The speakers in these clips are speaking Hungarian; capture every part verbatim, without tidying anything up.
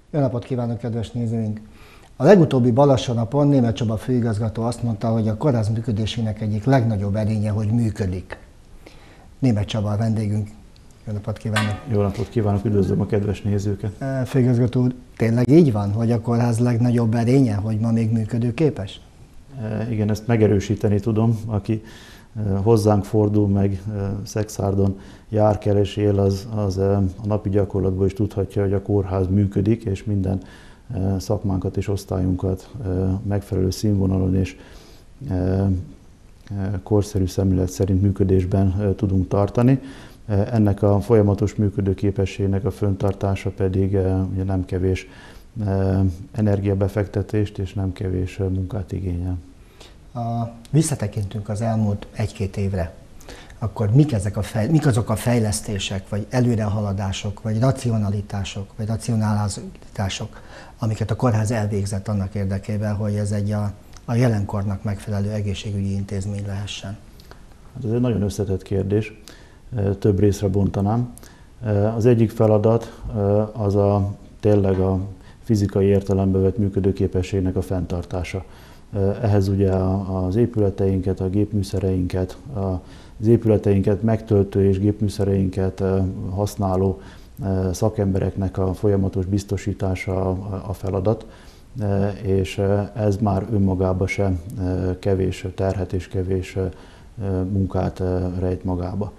Jó napot kívánok, kedves nézőink! A legutóbbi Balasson napon Németh Csaba főigazgató azt mondta, hogy a kórház működésének egyik legnagyobb erénye, hogy működik. Németh Csaba a vendégünk. Jó napot kívánok! Jó napot kívánok, üdvözlöm a kedves nézőket! Főigazgató úr, tényleg így van, hogy a kórház legnagyobb erénye, hogy ma még működőképes? E, igen, ezt megerősíteni tudom. Aki e, hozzánk fordul, meg e, Szekszárdan jár, keres, él, az, az e, a napi gyakorlatból is tudhatja, hogy a kórház működik, és minden e, szakmánkat és osztályunkat e, megfelelő színvonalon és e, e, korszerű szemlélet szerint működésben e, tudunk tartani. Ennek a folyamatos működőképességnek a fenntartása pedig ugye nem kevés energiabefektetést és nem kevés munkát igényel. Ha visszatekintünk az elmúlt egy-két évre, akkor mik, ezek a fej, mik azok a fejlesztések, vagy előrehaladások, vagy racionalitások, vagy racionalizálások, amiket a kórház elvégzett annak érdekében, hogy ez egy a, a jelenkornak megfelelő egészségügyi intézmény lehessen? Hát ez egy nagyon összetett kérdés. Több részre bontanám. Az egyik feladat az a tényleg a fizikai értelembe vett működőképességnek a fenntartása. Ehhez ugye az épületeinket, a gépműszereinket, az épületeinket megtöltő és gépműszereinket használó szakembereknek a folyamatos biztosítása a feladat, és ez már önmagában sem kevés terhet és kevés munkát rejt magába.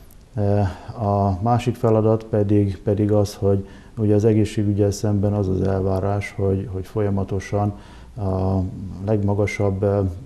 A másik feladat pedig, pedig az, hogy ugye az egészségüggyel szemben az az elvárás, hogy, hogy folyamatosan a legmagasabb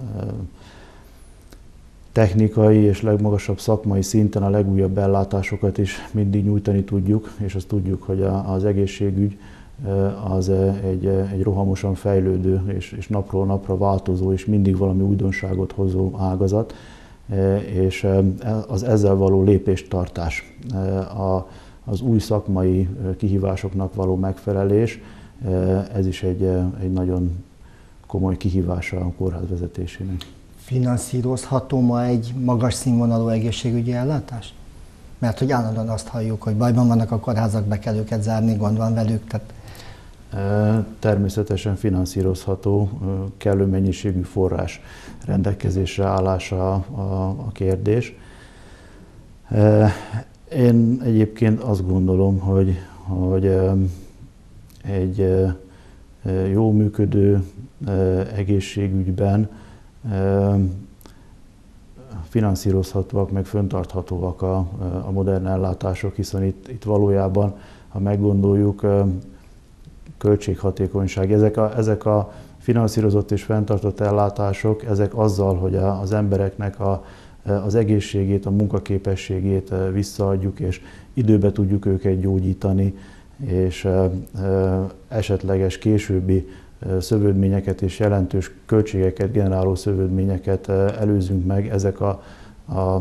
technikai és legmagasabb szakmai szinten a legújabb ellátásokat is mindig nyújtani tudjuk, és azt tudjuk, hogy az egészségügy az egy, egy rohamosan fejlődő és, és napról napra változó és mindig valami újdonságot hozó ágazat, és az ezzel való lépéstartás, az új szakmai kihívásoknak való megfelelés, ez is egy, egy nagyon komoly kihívása a kórház vezetésének. Finanszírozható ma egy magas színvonalú egészségügyi ellátás? Mert hogy állandóan azt halljuk, hogy bajban vannak a kórházak, be kell őket zárni, gond van velük. Tehát... Természetesen finanszírozható, kellő mennyiségű forrás rendelkezésre állása a, a kérdés. Én egyébként azt gondolom, hogy, hogy egy jó működő egészségügyben finanszírozhatóak, meg fenntarthatóak a, a modern ellátások, hiszen itt, itt valójában, ha meggondoljuk, költséghatékonyság. Ezek a, ezek a finanszírozott és fenntartott ellátások, ezek azzal, hogy a, az embereknek a, az egészségét, a munkaképességét visszaadjuk, és időbe tudjuk őket gyógyítani, és esetleges későbbi szövődményeket és jelentős költségeket generáló szövődményeket előzünk meg. Ezek a, a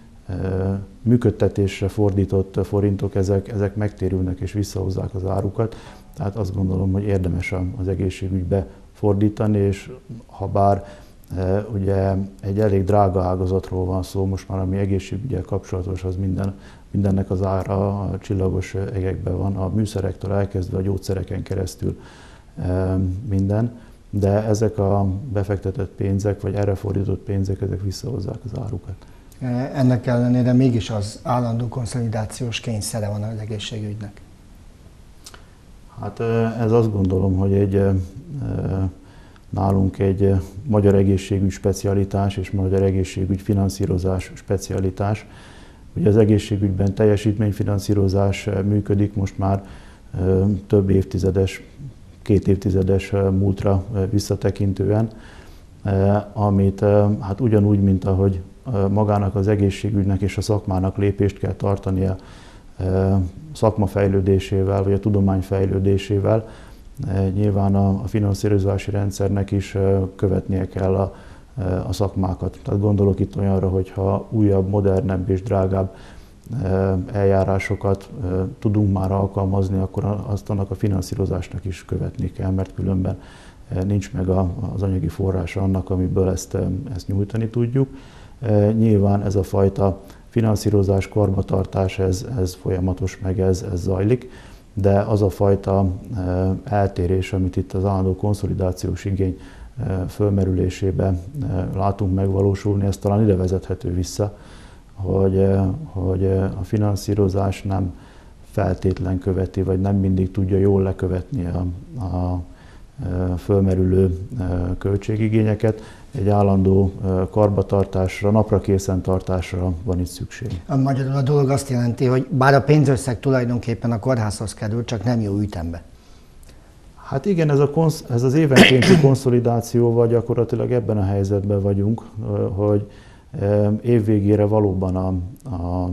működtetésre fordított forintok, ezek, ezek megtérülnek és visszahozzák az árukat. Tehát azt gondolom, hogy érdemes az egészségügybe fordítani, és ha bár e, ugye egy elég drága ágazatról van szó, most már ami egészségügyel kapcsolatos, az minden, mindennek az ára a csillagos egekben van, a műszerektől elkezdve a gyógyszereken keresztül e, minden, de ezek a befektetett pénzek, vagy erre fordított pénzek, ezek visszahozzák az árukat. Ennek ellenére mégis az állandó konszolidációs kényszere van az egészségügynek. Hát ez azt gondolom, hogy egy nálunk egy magyar egészségügy specialitás és magyar egészségügy finanszírozás specialitás. Ugye az egészségügyben teljesítményfinanszírozás működik most már több évtizedes, két évtizedes múltra visszatekintően, amit hát ugyanúgy, mint ahogy magának az egészségügynek és a szakmának lépést kell tartania szakma fejlődésével, vagy a tudomány fejlődésével, nyilván a finanszírozási rendszernek is követnie kell a, a szakmákat. Tehát gondolok itt olyanra, hogy ha újabb, modernebb és drágább eljárásokat tudunk már alkalmazni, akkor azt annak a finanszírozásnak is követni kell, mert különben nincs meg az anyagi forrása annak, amiből ezt, ezt nyújtani tudjuk. Nyilván ez a fajta finanszírozás, karbantartás, ez, ez folyamatos, meg ez, ez zajlik, de az a fajta eltérés, amit itt az állandó konszolidációs igény fölmerülésében látunk megvalósulni, ez talán ide vezethető vissza, hogy, hogy a finanszírozás nem feltétlen követi, vagy nem mindig tudja jól lekövetni a, a fölmerülő költségigényeket. Egy állandó karbantartásra, naprakészen tartásra van itt szükség. A magyarul a dolog azt jelenti, hogy bár a pénzösszeg tulajdonképpen a kórházhoz kerül, csak nem jó ütembe. Hát igen, ez, a konsz, ez az évenkénti konszolidációval gyakorlatilag ebben a helyzetben vagyunk, hogy évvégére valóban a, a,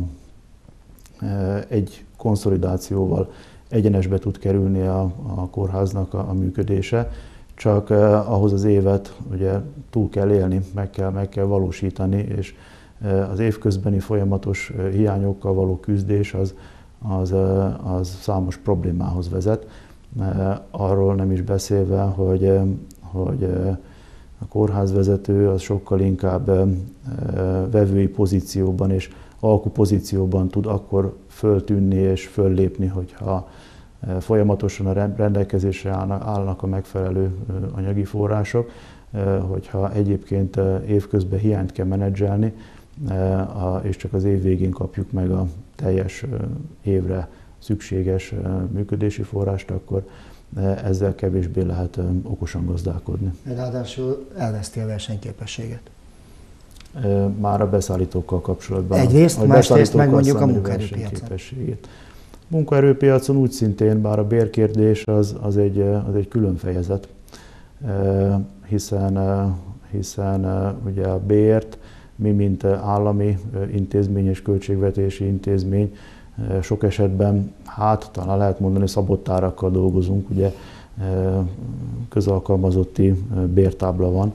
egy konszolidációval egyenesbe tud kerülni a, a kórháznak a, a működése, csak eh, ahhoz az évet ugye túl kell élni, meg kell, meg kell valósítani, és eh, az évközbeni folyamatos eh, hiányokkal való küzdés az, az, eh, az számos problémához vezet. Eh, arról nem is beszélve, hogy, eh, hogy eh, a kórházvezető az sokkal inkább eh, vevői pozícióban és alkupozícióban tud akkor föltűnni és föllépni, hogyha folyamatosan a rendelkezésre állnak a megfelelő anyagi források, hogyha egyébként évközben hiányt kell menedzselni, és csak az év végén kapjuk meg a teljes évre szükséges működési forrást, akkor ezzel kevésbé lehet okosan gazdálkodni. Ráadásul elveszti a versenyképességet. Már a beszállítókkal kapcsolatban. Egyrészt, másrészt meg mondjuk a munkaerőpiacon. Munkaerőpiacon úgy szintén, bár a bérkérdés az, az, egy, az egy külön fejezet, hiszen, hiszen ugye a bért mi, mint állami intézmény és költségvetési intézmény sok esetben, hát talán lehet mondani, szabott árakkal dolgozunk, ugye közalkalmazotti bértábla van,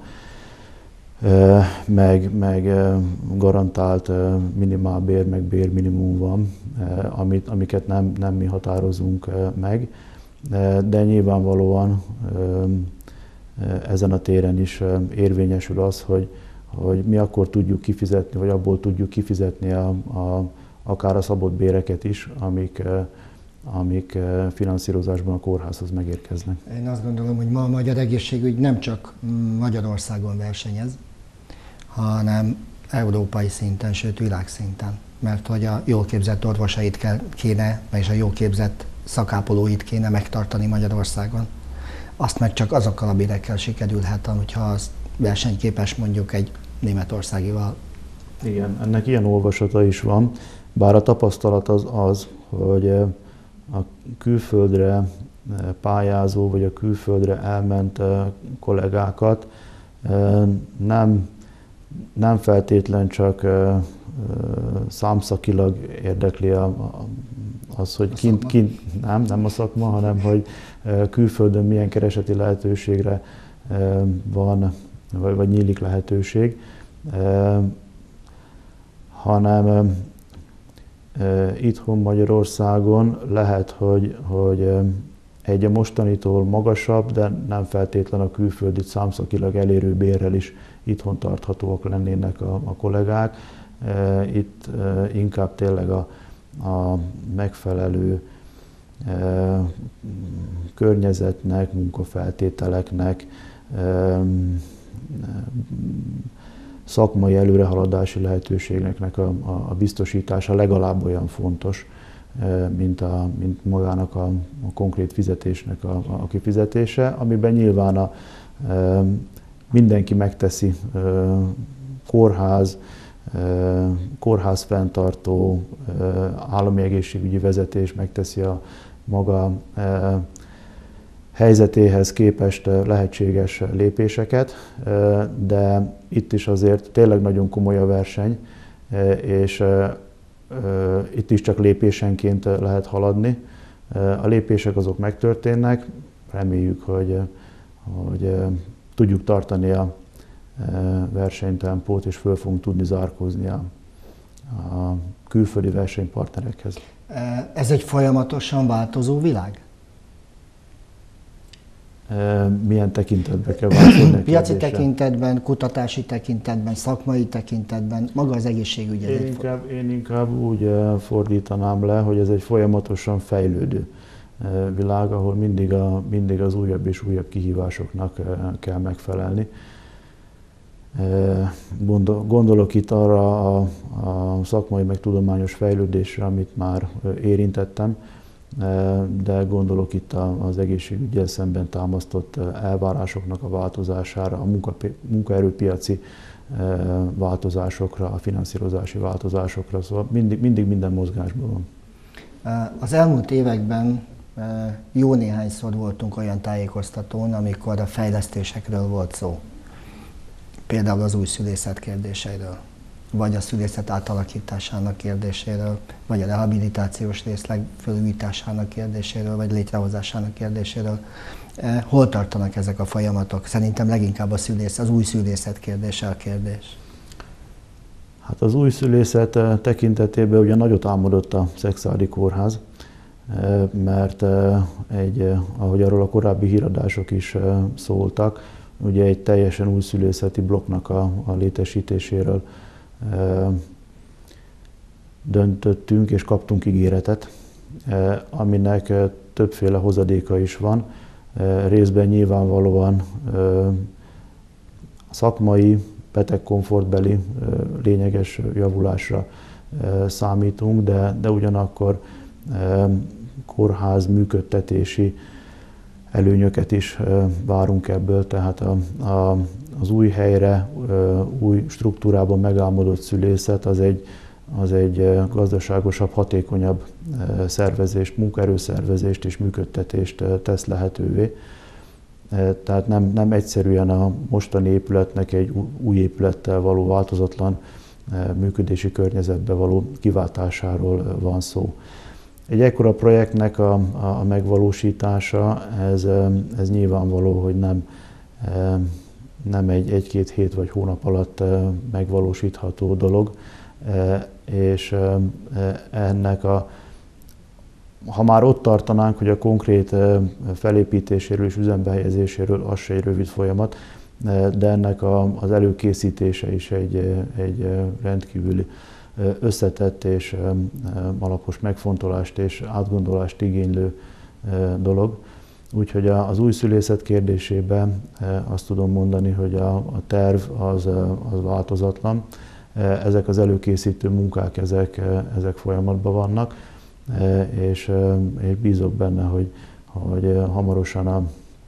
meg, meg garantált minimálbér, meg bérminimum van, amit, amiket nem, nem mi határozunk meg, de nyilvánvalóan ezen a téren is érvényesül az, hogy, hogy mi akkor tudjuk kifizetni, vagy abból tudjuk kifizetni a, a, akár a szabott béreket is, amik, amik finanszírozásban a kórházhoz megérkeznek. Én azt gondolom, hogy ma a magyar egészségügy nem csak Magyarországon versenyez, hanem európai szinten, sőt világszinten. Mert hogy a jól képzett orvosait kell, kéne, és a jól képzett szakápolóit kéne megtartani Magyarországon. Azt meg csak azokkal a bérekkel sikerülhet, hogyha az versenyképes mondjuk egy németországival. Igen, ennek ilyen olvasata is van, bár a tapasztalat az az, hogy a külföldre pályázó, vagy a külföldre elment kollégákat nem, nem feltétlen csak számszakilag érdekli az, hogy kint, kint nem, nem a szakma, hanem hogy külföldön milyen kereseti lehetőségre van, vagy, vagy nyílik lehetőség, hanem itthon Magyarországon lehet, hogy, hogy egy a mostanitól magasabb, de nem feltétlen a külföldi számszakilag elérő bérrel is itthon tarthatóak lennének a, a kollégák. Itt inkább tényleg a, a megfelelő környezetnek, munkafeltételeknek, szakmai előrehaladási lehetőségeknek a, a biztosítása legalább olyan fontos, mint, a, mint magának a, a konkrét fizetésnek a, a kifizetése, amiben nyilván a, mindenki megteszi, kórház, kórház fenntartó, állami egészségügyi vezetés megteszi a maga helyzetéhez képest lehetséges lépéseket, de itt is azért tényleg nagyon komoly a verseny, és itt is csak lépésenként lehet haladni. A lépések azok megtörténnek, reméljük, hogy, hogy tudjuk tartani a versenytempót, és föl fogunk tudni zárkózni a, a külföldi versenypartnerekhez. Ez egy folyamatosan változó világ? Milyen tekintetben kell változni? Piaci tekintetben, kutatási tekintetben, szakmai tekintetben, maga az egészségügy. Én inkább, én inkább úgy fordítanám le, hogy ez egy folyamatosan fejlődő világ, ahol mindig, a, mindig az újabb és újabb kihívásoknak kell megfelelni. Gondolok itt arra a, a szakmai meg tudományos fejlődésre, amit már érintettem, de gondolok itt az egészségüggyel szemben támasztott elvárásoknak a változására, a munka, munkaerőpiaci változásokra, a finanszírozási változásokra, szóval mindig, mindig minden mozgásban van. Az elmúlt években jó néhányszor voltunk olyan tájékoztatón, amikor a fejlesztésekről volt szó. Például az újszülészet kérdéseiről, vagy a szülészet átalakításának kérdéséről, vagy a rehabilitációs részleg felújításának kérdéséről, vagy létrehozásának kérdéséről. Hol tartanak ezek a folyamatok? Szerintem leginkább a szülész, az új szülészet kérdése a kérdés. Hát az új szülészet tekintetében ugye nagyot álmodott a Szekszárdi Kórház, mert egy, ahogy arról a korábbi híradások is szóltak, ugye egy teljesen új szülészeti blokknak a, a létesítéséről e, döntöttünk és kaptunk ígéretet, e, aminek többféle hozadéka is van. E, részben nyilvánvalóan e, szakmai, betegkomfortbeli e, lényeges javulásra e, számítunk, de, de ugyanakkor e, kórház működtetési előnyöket is várunk ebből, tehát a, a, az új helyre, új struktúrában megálmodott szülészet az egy, az egy gazdaságosabb, hatékonyabb szervezést, munkaerőszervezést és működtetést tesz lehetővé. Tehát nem, nem egyszerűen a mostani épületnek egy új épülettel való változatlan működési környezetbe való kiváltásáról van szó. Egy ekkora projektnek a, a megvalósítása, ez, ez nyilvánvaló, hogy nem, nem egy egy-két hét vagy hónap alatt megvalósítható dolog, és ennek a, ha már ott tartanánk, hogy a konkrét felépítéséről és üzembe helyezéséről az se egy rövid folyamat, de ennek a, az előkészítése is egy, egy rendkívüli összetett és alapos megfontolást és átgondolást igénylő dolog. Úgyhogy az új szülészet kérdésében azt tudom mondani, hogy a, a terv az, az változatlan. Ezek az előkészítő munkák, ezek, ezek folyamatban vannak, és, és bízok benne, hogy, hogy hamarosan a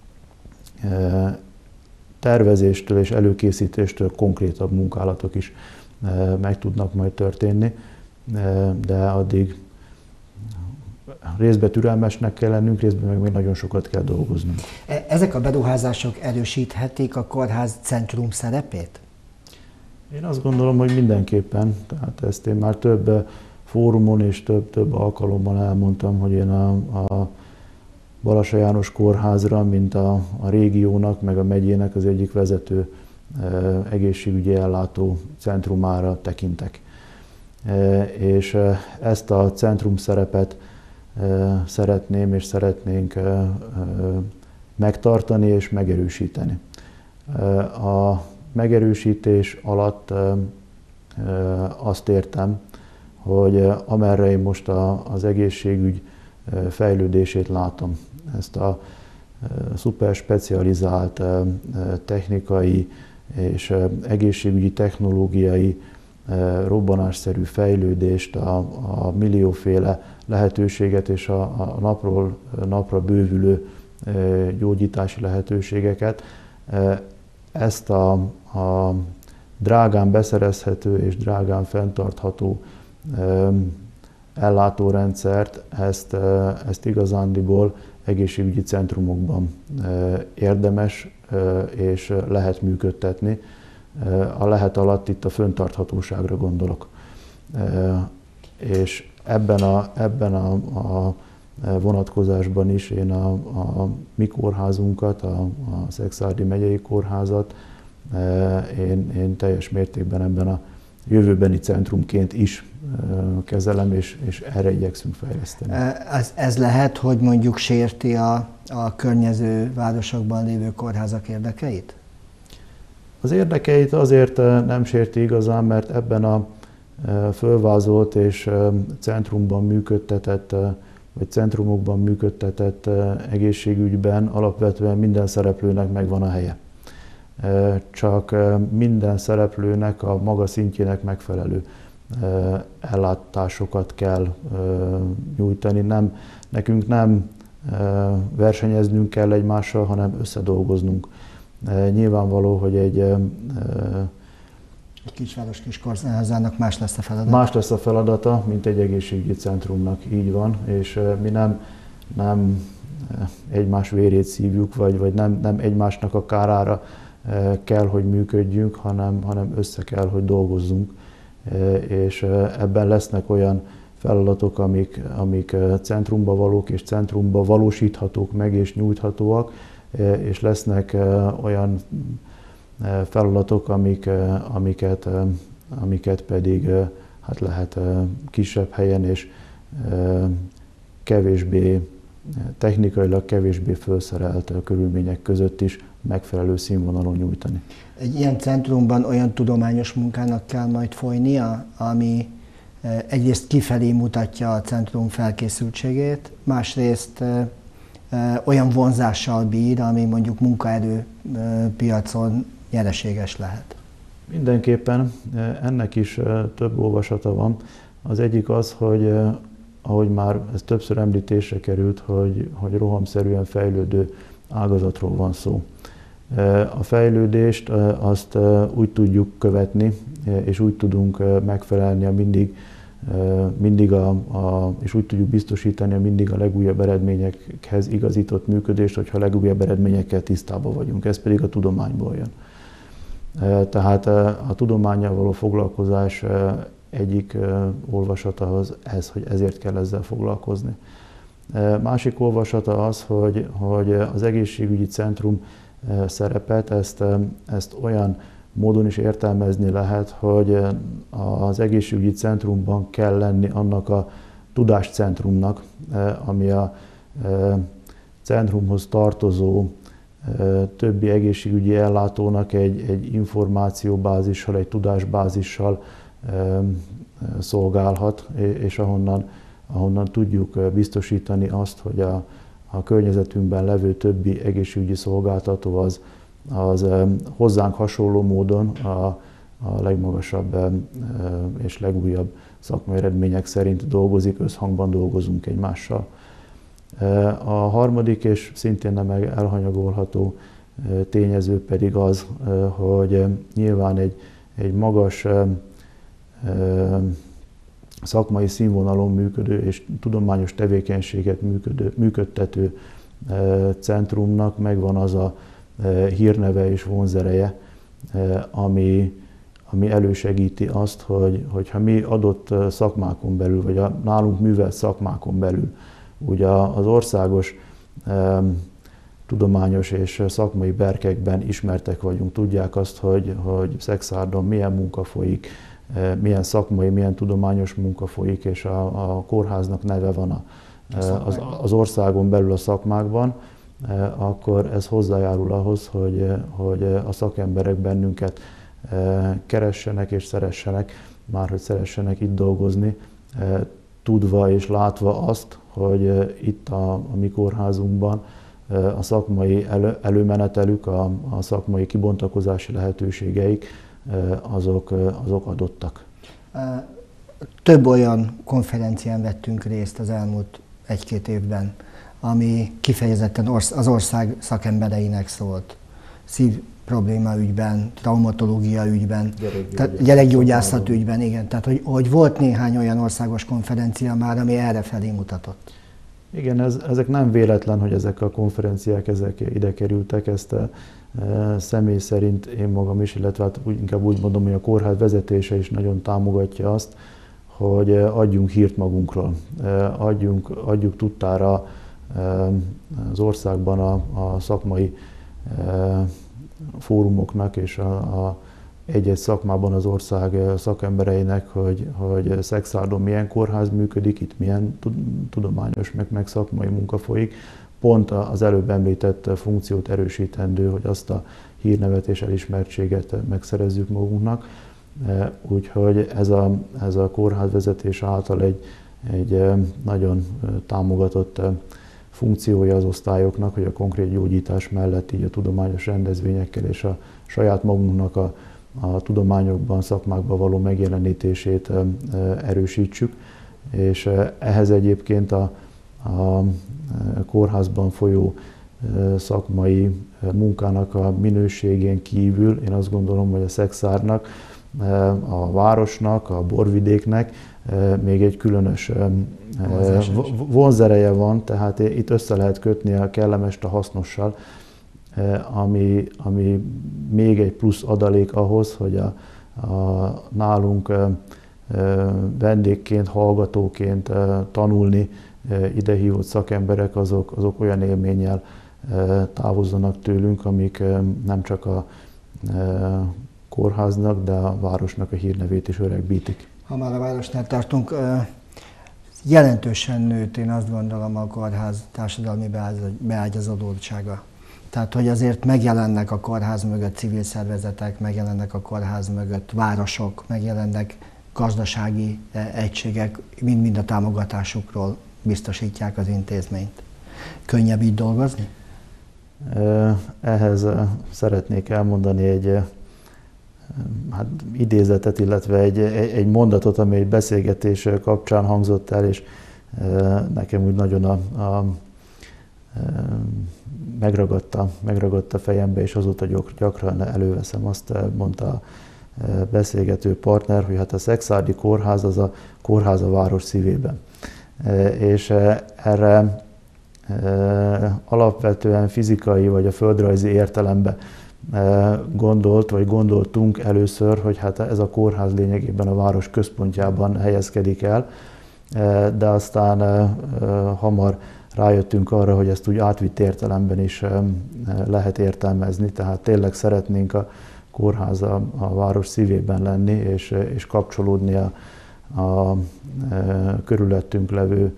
tervezéstől és előkészítéstől konkrétabb munkálatok is meg tudnak majd történni, de addig részben türelmesnek kell lennünk, részben meg még nagyon sokat kell dolgoznunk. Ezek a beruházások erősíthetik a kórház centrum szerepét? Én azt gondolom, hogy mindenképpen. Tehát ezt én már több fórumon és több, több alkalommal elmondtam, hogy én a, a Balassa János Kórházra, mint a, a régiónak, meg a megyének az egyik vezető egészségügyi ellátó centrumára tekintek. És ezt a centrum szerepet szeretném és szeretnénk megtartani és megerősíteni. A megerősítés alatt azt értem, hogy amerre én most az egészségügy fejlődését látom, ezt a szuper specializált technikai és egészségügyi technológiai robbanásszerű fejlődést, a, a millióféle lehetőséget és a, a napról napra bővülő gyógyítási lehetőségeket, ezt a, a drágán beszerezhető és drágán fenntartható ellátórendszert, ezt, ezt igazándiból egészségügyi centrumokban érdemes és lehet működtetni. A lehet alatt itt a fenntarthatóságra gondolok. És ebben a, ebben a, a vonatkozásban is én a, a mi kórházunkat, a, a Szekszárdi megyei kórházat én, én teljes mértékben ebben a jövőbeni centrumként is kezelem, és, és erre igyekszünk fejleszteni. Ez, ez lehet, hogy mondjuk sérti a, a környező városokban lévő kórházak érdekeit? Az érdekeit azért nem sérti igazán, mert ebben a fölvázolt és centrumban működtetett vagy centrumokban működtetett egészségügyben alapvetően minden szereplőnek megvan a helye. Csak minden szereplőnek a maga szintjének megfelelő ellátásokat kell nyújtani. Nem, nekünk nem versenyeznünk kell egymással, hanem összedolgoznunk. Nyilvánvaló, hogy egy Egy kisváros kis kórházának más lesz a feladata. Más lesz a feladata, mint egy egészségügyi centrumnak, így van, és mi nem, nem egymás vérét szívjuk, vagy, vagy nem, nem egymásnak a kárára kell, hogy működjünk, hanem, hanem össze kell, hogy dolgozzunk. És ebben lesznek olyan feladatok, amik, amik centrumba valók és centrumba valósíthatók meg és nyújthatóak, és lesznek olyan feladatok, amik, amiket, amiket pedig hát lehet kisebb helyen és kevésbé, technikailag kevésbé felszerelt körülmények között is megfelelő színvonalon nyújtani. Egy ilyen centrumban olyan tudományos munkának kell majd folynia, ami egyrészt kifelé mutatja a centrum felkészültségét, másrészt olyan vonzással bír, ami mondjuk munkaerőpiacon nyereséges lehet. Mindenképpen ennek is több olvasata van. Az egyik az, hogy ahogy már ez többször említésre került, hogy, hogy rohamszerűen fejlődő ágazatról van szó. A fejlődést azt úgy tudjuk követni, és úgy tudunk megfelelni a mindig, mindig a, a, és úgy tudjuk biztosítani a mindig a legújabb eredményekhez igazított működést, hogyha a legújabb eredményekkel tisztában vagyunk. Ez pedig a tudományból jön. Tehát a tudománnyal való foglalkozás egyik olvasata az ez, hogy ezért kell ezzel foglalkozni. Másik olvasata az, hogy, hogy az egészségügyi centrum szerepet, ezt, ezt olyan módon is értelmezni lehet, hogy az egészségügyi centrumban kell lenni annak a tudáscentrumnak, ami a centrumhoz tartozó többi egészségügyi ellátónak egy, egy információbázissal, egy tudásbázissal szolgálhat, és ahonnan, ahonnan tudjuk biztosítani azt, hogy a, a környezetünkben levő többi egészségügyi szolgáltató az, az hozzánk hasonló módon a, a legmagasabb és legújabb szakmai eredmények szerint dolgozik, összhangban dolgozunk egymással. A harmadik és szintén nem elhanyagolható tényező pedig az, hogy nyilván egy, egy magas szakmai színvonalon működő és tudományos tevékenységet működő, működtető centrumnak megvan az a hírneve és vonzereje, ami, ami elősegíti azt, hogy, hogyha mi adott szakmákon belül, vagy a nálunk művelt szakmákon belül, ugye az országos tudományos és szakmai berkekben ismertek vagyunk, tudják azt, hogy, hogy Szexárdon milyen munka folyik, milyen szakmai, milyen tudományos munka folyik, és a, a kórháznak neve van a, az, az országon belül a szakmákban, akkor ez hozzájárul ahhoz, hogy, hogy a szakemberek bennünket keressenek és szeressenek, már hogy szeressenek itt dolgozni, tudva és látva azt, hogy itt a, a mi kórházunkban a szakmai elő, előmenetelük, a, a szakmai kibontakozási lehetőségeik, azok, azok adottak. Több olyan konferencián vettünk részt az elmúlt egy-két évben, ami kifejezetten az ország szakembereinek szólt. Szív probléma ügyben, traumatológia ügyben, gyerekgyógyászat ügyben, igen. Tehát, hogy, hogy volt néhány olyan országos konferencia már, ami errefelé mutatott. Igen, ez, ezek nem véletlen, hogy ezek a konferenciák ezek ide kerültek, ezt a, e, személy szerint én magam is, illetve hát úgy, inkább úgy mondom, hogy a kórház vezetése is nagyon támogatja azt, hogy adjunk hírt magunkról, e, adjunk, adjuk tudtára e, az országban a, a szakmai e, fórumoknak és a, a egy-egy szakmában az ország szakembereinek, hogy, hogy Szexárdon milyen kórház működik, itt milyen tudományos, meg, meg szakmai munka folyik. Pont az előbb említett funkciót erősítendő, hogy azt a hírnevet és elismertséget megszerezzük magunknak. Úgyhogy ez a, ez a kórházvezetés által egy, egy nagyon támogatott funkciója az osztályoknak, hogy a konkrét gyógyítás mellett így a tudományos rendezvényekkel és a saját magunknak a, a tudományokban, szakmákban való megjelenítését erősítsük, és ehhez egyébként a, a kórházban folyó szakmai munkának a minőségén kívül én azt gondolom, hogy a Szekszárnak, a városnak, a borvidéknek még egy különös vonzereje van, tehát itt össze lehet kötni a kellemest a hasznossal, ami, ami még egy plusz adalék ahhoz, hogy a, a nálunk vendégként, hallgatóként tanulni idehívott szakemberek, azok, azok olyan élménnyel távozzanak tőlünk, amik nem csak a kórháznak, de a városnak a hírnevét is öregbítik. Ha már a városnál tartunk, jelentősen nőtt, én azt gondolom, a kórház társadalmi beágyazodottsága. Tehát, hogy azért megjelennek a kórház mögött civil szervezetek, megjelennek a kórház mögött városok, megjelennek gazdasági egységek, mind-mind a támogatásukról biztosítják az intézményt. Könnyebb így dolgozni? Ehhez szeretnék elmondani egy hát, idézetet, illetve egy, egy mondatot, ami egy beszélgetés kapcsán hangzott el, és nekem úgy nagyon a, a, megragadta, megragadta fejembe, és azóta gyakran előveszem. Azt mondta a beszélgető partner, hogy hát a szekszárdi kórház az a kórház a város szívében. És erre alapvetően fizikai vagy a földrajzi értelemben gondolt, vagy gondoltunk először, hogy hát ez a kórház lényegében a város központjában helyezkedik el, de aztán hamar rájöttünk arra, hogy ezt úgy átvitt értelemben is lehet értelmezni, tehát tényleg szeretnénk a kórház a, a város szívében lenni, és, és kapcsolódni a, a, a körülöttünk levő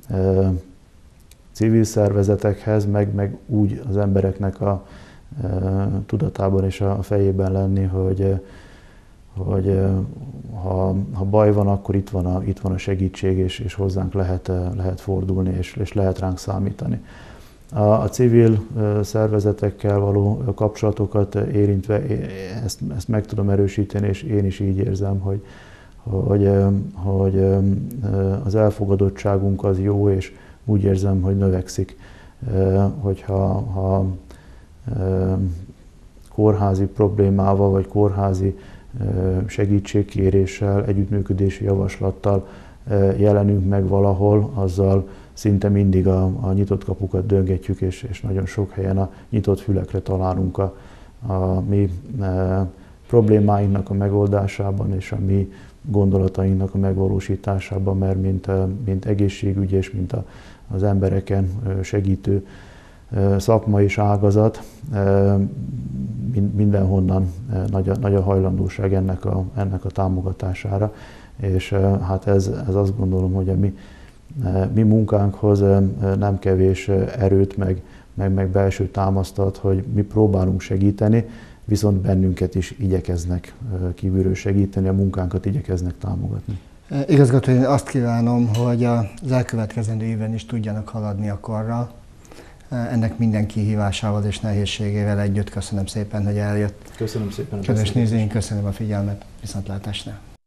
civil szervezetekhez, meg, meg úgy az embereknek a e, tudatában és a fejében lenni, hogy, hogy ha, ha baj van, akkor itt van a, itt van a segítség, és, és hozzánk lehet, lehet fordulni, és, és lehet ránk számítani. A, a civil szervezetekkel való kapcsolatokat érintve ezt, ezt meg tudom erősíteni, és én is így érzem, hogy, hogy, hogy az elfogadottságunk az jó, és úgy érzem, hogy növekszik, hogyha ha kórházi problémával, vagy kórházi segítségkéréssel, együttműködési javaslattal jelenünk meg valahol, azzal szinte mindig a, a nyitott kapukat döngetjük, és, és nagyon sok helyen a nyitott fülekre találunk a, a mi e, problémáinknak a megoldásában, és a mi gondolatainknak a megvalósításában, mert mint, mint egészségügy és mint a, az embereken segítő szakma és ágazat, mindenhonnan nagy a, nagy a hajlandóság ennek a, ennek a támogatására, és hát ez, ez azt gondolom, hogy a mi, mi munkánkhoz nem kevés erőt, meg, meg, meg belső támasztat, hogy mi próbálunk segíteni, viszont bennünket is igyekeznek kívülről segíteni, a munkánkat igyekeznek támogatni. Igazgató, én azt kívánom, hogy az elkövetkezendő évben is tudjanak haladni a karral. Ennek minden kihívásával és nehézségével együtt köszönöm szépen, hogy eljött. Köszönöm szépen. Kedves nézőink, köszönöm a figyelmet, viszontlátásra.